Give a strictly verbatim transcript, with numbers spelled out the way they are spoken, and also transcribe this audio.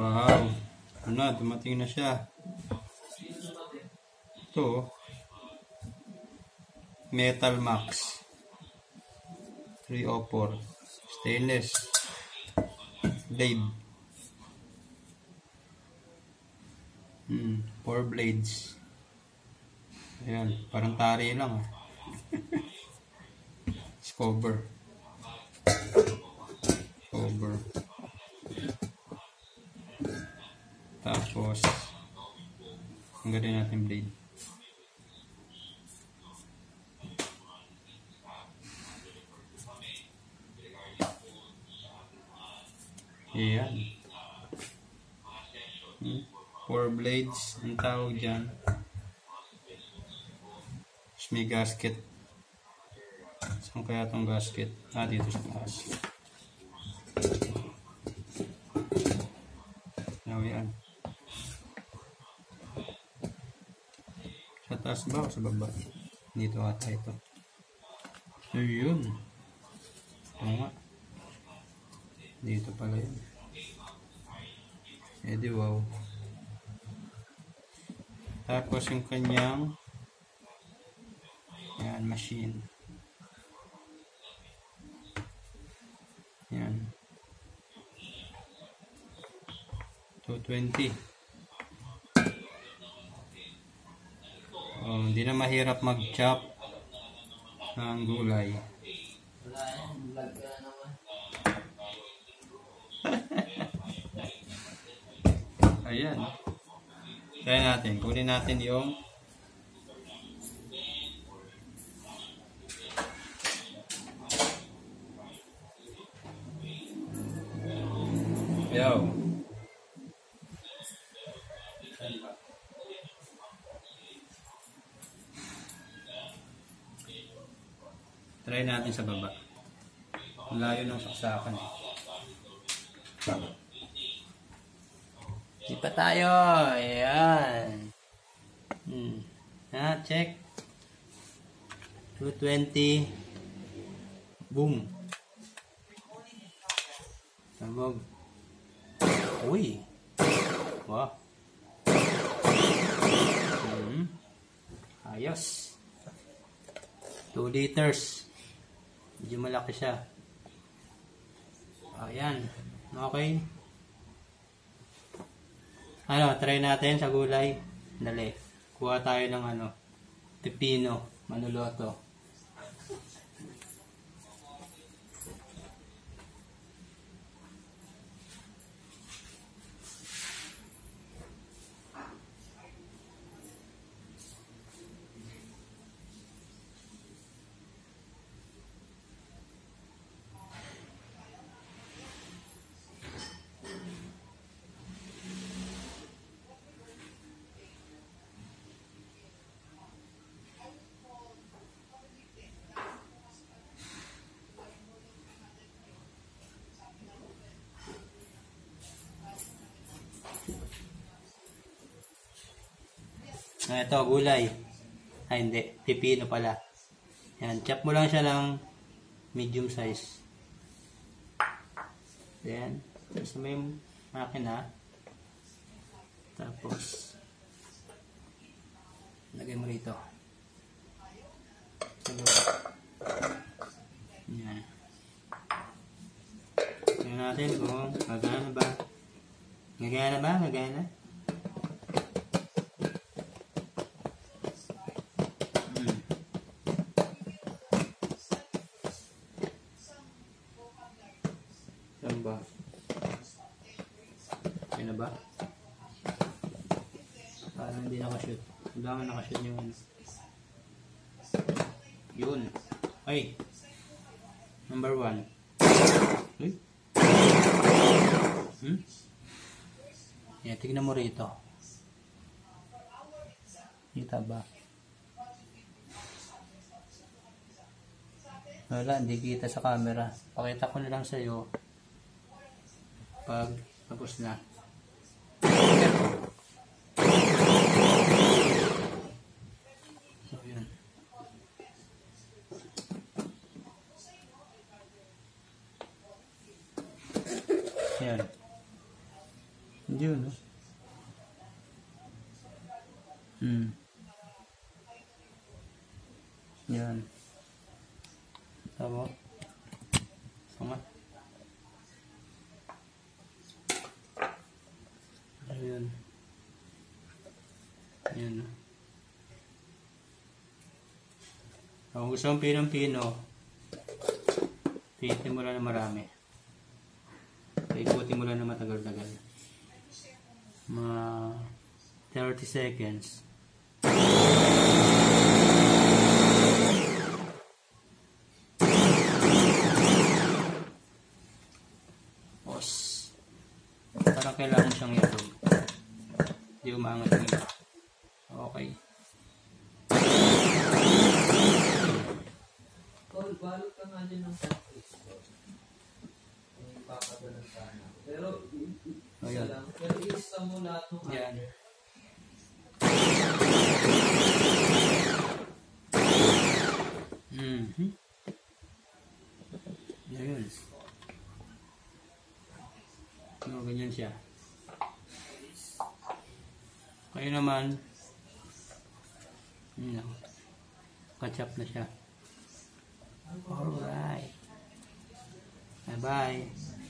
Wow. Ano na, dumating na siya. Ito. Metal Max. three oh four. Stainless. Blade. Hmm, four blades. Ayan, parang tari lang ah. Cover. Cover. Tapos, ang ganda natin blade. Ayan. Hmm. Four blades. Ang tawag dyan. Tapos may gasket. Saan kaya itong gasket? Ah, dito sa taas. Ayan. Sa taas ba o sa baba? Dito ata ito. Ayun. Ito nga. Dito pala yun. Eh di wow. Tapos yung kanyang yan, machine. Yan. two twenty. Oh, hindi na mahirap mag-chop ng gulay. Wala yan, vlog ka naman. Ayan. Try natin. Kunin natin yung yo. Try natin sa baba. Layo ng saksakan. Di pa tayo. Ayan. Hmm. Ha, check. two twenty. Boom. Sabog. Uy. Wow. Hmm. Ayos. two liters. Medyo malaki siya. Ayan. Okay. Ano, try natin sa gulay. Dali. Kuha tayo ng ano, pepino, manuluto. Ah, ito, gulay. Ay, hindi. Pipino pala. Yan. Chop mo lang siya ng medium size. Then, tapos may makina. Tapos, lagay mo rito. Yan. Tingnan natin kung gagana ba. Gagana ba? Gagana? Saan ba? Ayun na ba? Parang hindi nakashoot. Kailangan nakashoot yung ano. Yun. Ay! Number one. Uy! Hmm? Yan, tignan mo rito. Kita ba? Wala, hindi kita sa camera. Pakita ko na lang sa iyo pag tapos na. So, yun. Yan. Yun, no? Hmm. Yan. Tama. Sama. Ayun. Yan, no? Kung gusto mong pinong-pino, pihitin mo lang na marami. Paikutin mo lang na matagal-tagal. Mga thirty seconds. Os. Parang kailangan siyang itog. Hindi umangat ng iba. Okay. Tol, balot ka nga dyan ng practice. May papadalan sana. Pero, Oh, isa yan. lang. Pero isa mo lahat ng Yan. under. Mm-hmm. Ayun. No, ganyan siya. Kayo naman, yun lang. Catch up na siya. Alright. Bye-bye.